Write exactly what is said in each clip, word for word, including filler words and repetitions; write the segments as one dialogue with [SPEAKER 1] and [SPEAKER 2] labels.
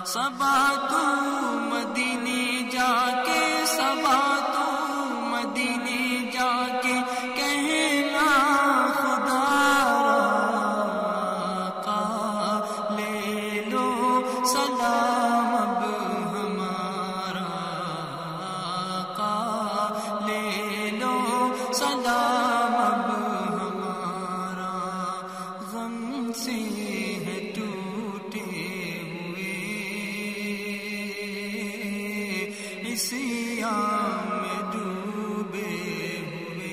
[SPEAKER 1] صبا تو مدینے جا کے صبا تو مدینے جا کے کہنا خدا کا لے لو سلام اب ہمارا کا لے لو سلام اب ہمارا غم سے ہے ٹوٹے ہوئے اس یام میں ڈوبے ہوئے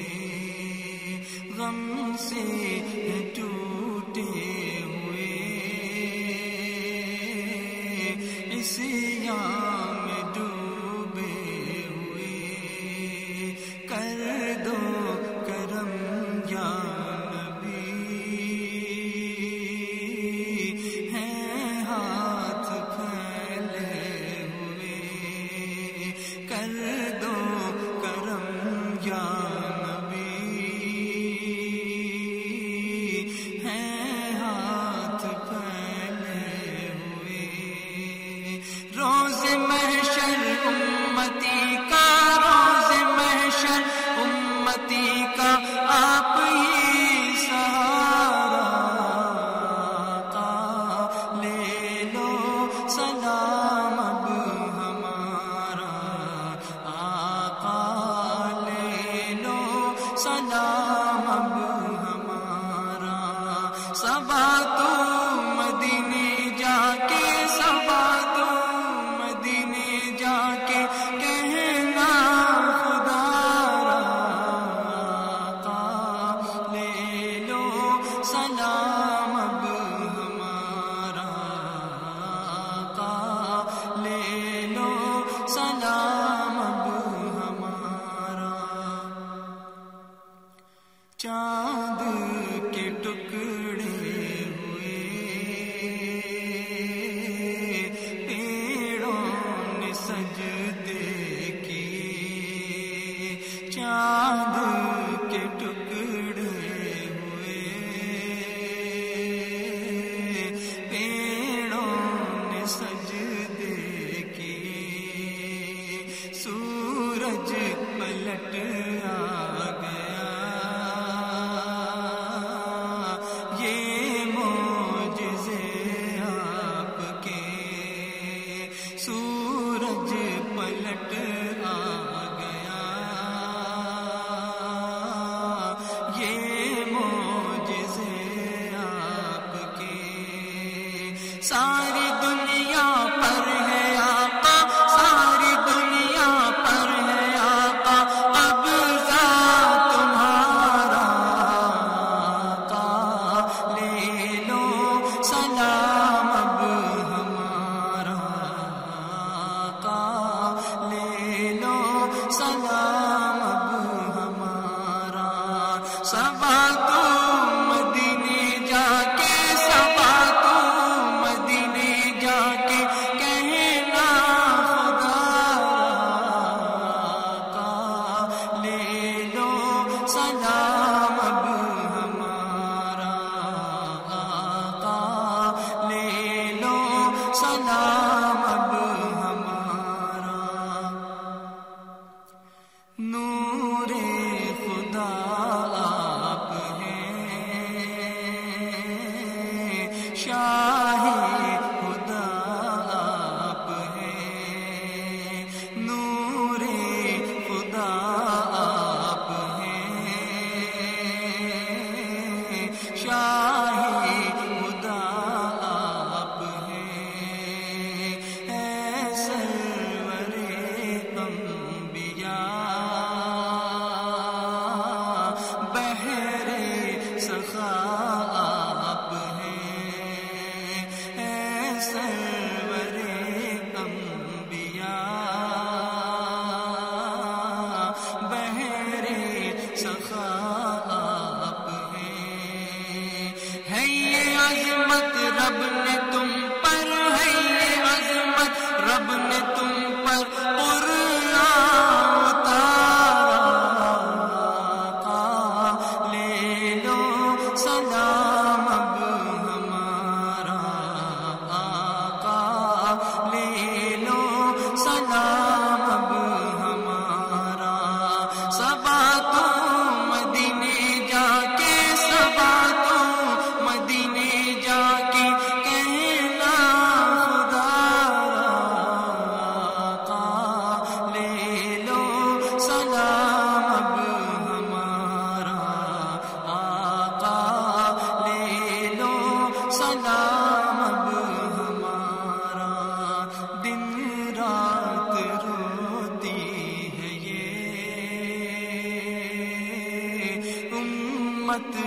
[SPEAKER 1] غم سے ہے ٹوٹے ہوئے اس یام میں ڈوبے ہوئے کر دو کرم یا نبی ہیں ہاتھ پھیلے ہوئے کر دو کرم یا نبی ہیں ہاتھ پھیلے ہوئے روز محشر امتی کا روز محشر امتی کا آپ ہی سہارا کا لے لو سلام اب ہمارا آقا لے لو سلام اب ہمارا صبا تو مدینے جا کے صبا تو مدینے جا کے کہنا خدا کا لے لو سلام اب ہمارا کا لے لو سلام اب ہمارا چاند کے ٹکڑے ہوئے پیڑوں نے سجدے کیے چاند کے ٹکڑے ہوئے پیڑوں نے سجدے کیے سورج پلٹ آ گیا یہ معجزے آپ کے سورج پلٹ آ گیا یہ معجزے آپ کے ساری دنیا پر ہے آقا ساری دنیا پر ہے آقا قبضہ تمہارا کا لے لو سلام اب ہمارا کا لے لو سلام اب ہمارا صبا تو مدینے جا کے صبا تو مدینے مت